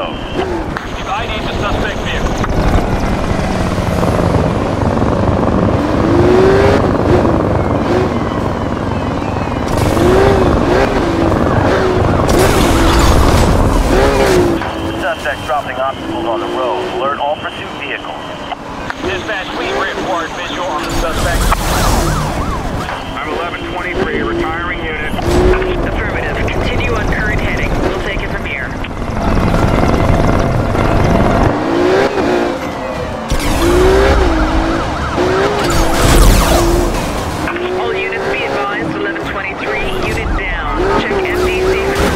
road. You've ID'd the suspect vehicle. Suspect dropping obstacles on the road. Alert all pursuit vehicles. Dispatch, we required visual on the suspect. I'm 1123, retiring unit. Affirmative. Continue on current heading. We'll take it from here. All units be advised. 1123, unit down. Check MDC.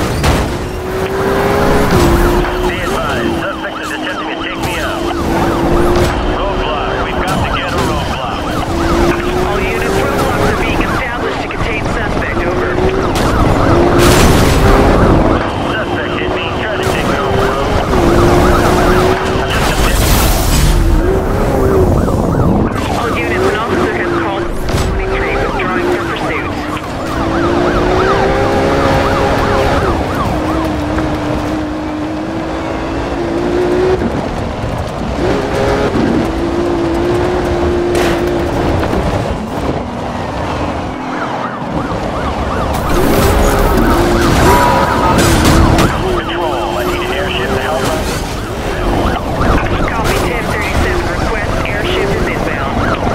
Be advised, suspect is attempting to take me out. Roadblock, we've got to get a roadblock. All units, roadblocks are being established to contain suspect. Over. Suspect hit me, trying to take me off the road. All units, an officer has called 23, withdrawing from pursuit. Control, I need an airship to help us. Copy 1037, request airship is inbound.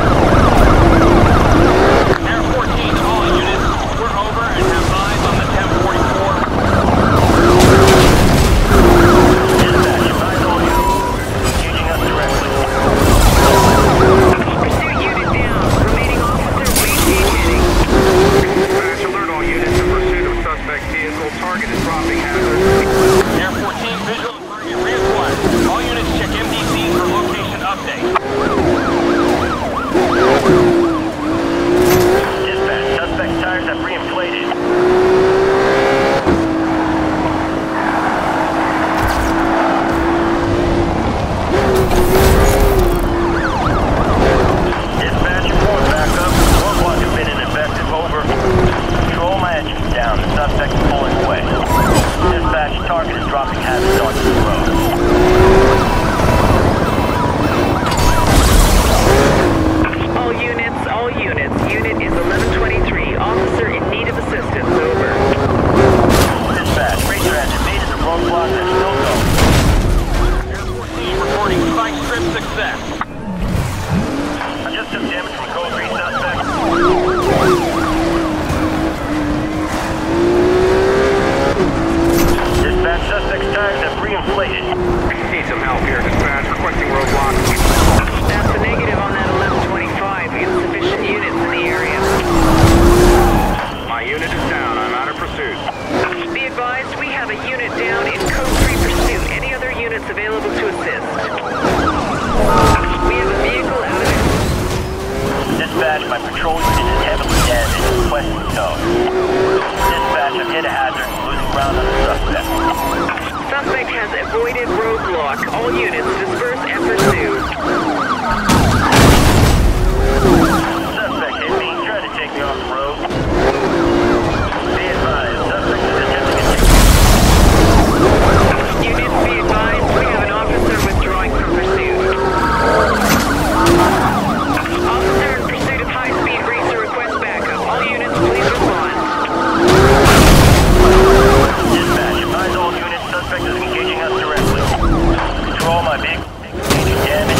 Air 14, all units. We're over and have eyes on the 1044. Dispatch, advise all units. Engaging us directly. Pursuit unit down. Remaining officer, maintain heading. Dispatch, alert all units in pursuit of suspect vehicle. Target is dropping hazard. Air 14, visual and target reacquired. All units check MDC for location update. Dispatch, suspect tires have reinflated. Dispatch, report back up. Roadblock has been ineffective. Over. Control, my engine's down. The suspect is pulling away. Dispatch, target is dropping hazard onto the road. All units. Unit is 1123. Officer in need of assistance. Over. Dispatch, freight transit made it to roadblock that's still going. Air 14 reporting spike strip success. I just took damage from code 3 suspect. Dispatch, suspect's tires have reinflated. Need some help here, dispatch. Requesting roadblock. That's a negative on that 1125. Insufficient units in the area. My unit is down. I'm out of pursuit. Be advised, we have a unit down in code 3 pursuit. Any other units available to assist? We have a vehicle out of it. Dispatch, my patrol unit is heavily damaged. Requesting tow. Dispatch, I've hit a hazard. Losing ground on the suspect. Suspect has avoided roadblock. All units disperse and pursue. Suspect hit me, trying to take me off the road. Be advised, suspect is attempting to take me. Units, be advised, we have an officer withdrawing from pursuit. Officer in pursuit of high-speed racer request backup. All units, please respond. Dispatch, advise all units, suspect is engaging us directly. Control, my vehicle engaging damage.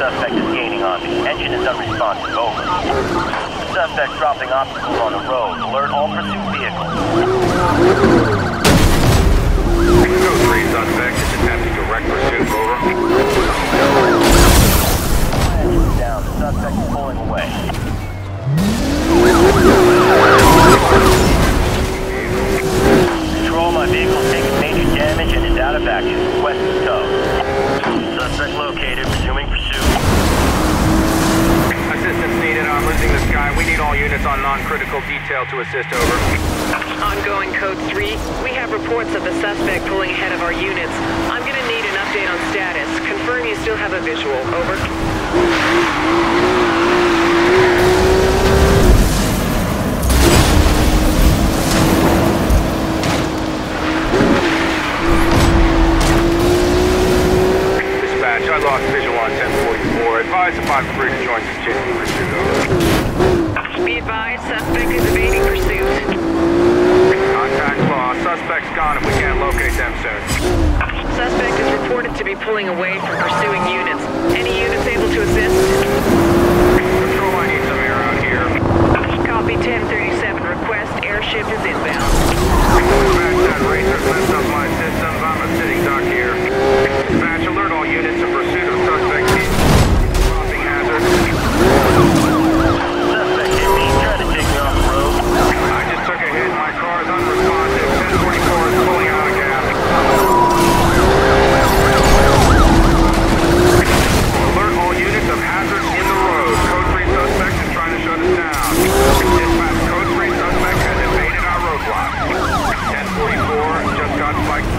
suspect is gaining on me. Engine is unresponsive. Over. Suspect dropping obstacles on the road. Alert all pursuit vehicles. Code 3 suspect is attempting direct pursuit. Over. Engine down. The suspect is pulling away. Control, my vehicle's taking major damage and is out of action. Request tow. Suspect located. Resuming pursuit. Assistance needed. I'm losing this guy. We need all units on non-critical detail to assist. Over. Ongoing Code 3. We have reports of the suspect pulling ahead of our units. I'm gonna need an update on status. Confirm you still have a visual. Over. I lost visual on 1044. Advise the 5-3 to join continuing pursuit. Over. Be advised, suspect is evading pursuit. Contact lost. Suspect's gone if we can't locate them soon. Suspect is reported to be pulling away from pursuing units. Any units able to assist? Control, I need some air out here. Copy 1037. Request airship is inbound. Dispatch, that racer's messed up my systems. I'm a sitting duck here. Dispatch, alert all units in pursuit of suspect. Crossing hazard. Suspect hit me. Trying to take me off the road. I just took a hit. My car is unresponsive. 1044 is pulling out of gas. Alert all units of hazards in the road. Code 3 suspect is trying to shut us down. Dispatch, Code 3 suspect has evaded our roadblock. 1044 just got spiked.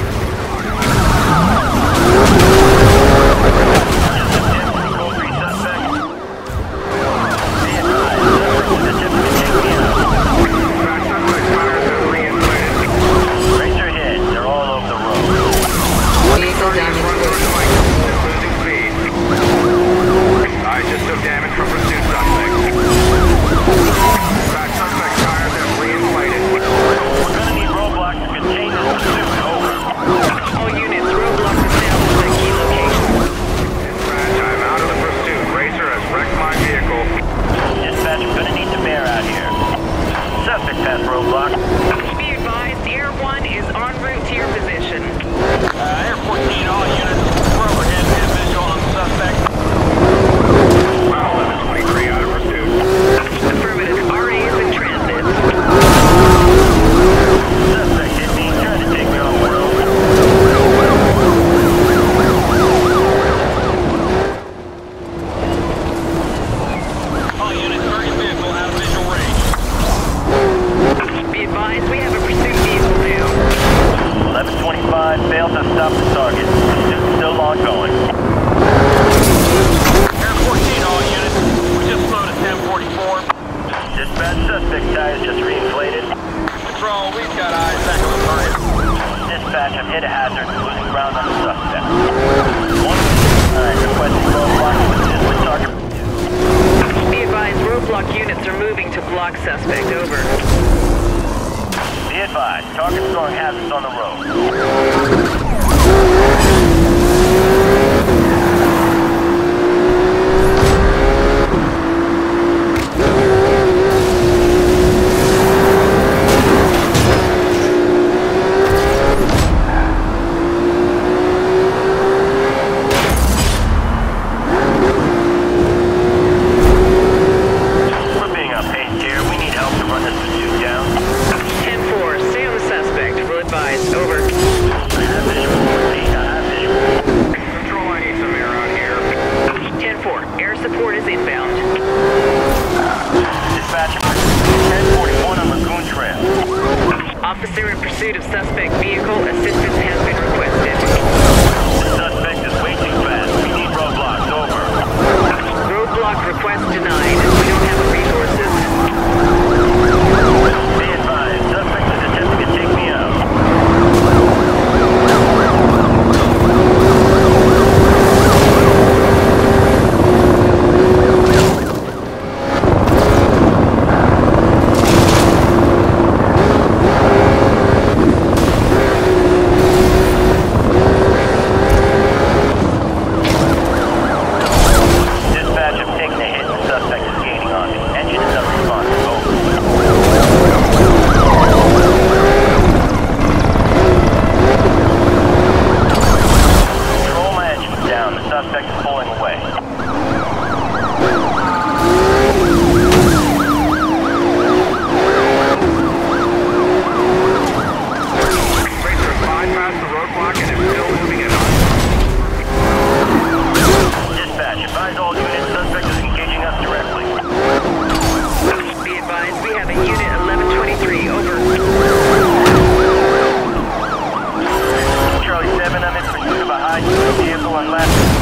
license the vehicle and left.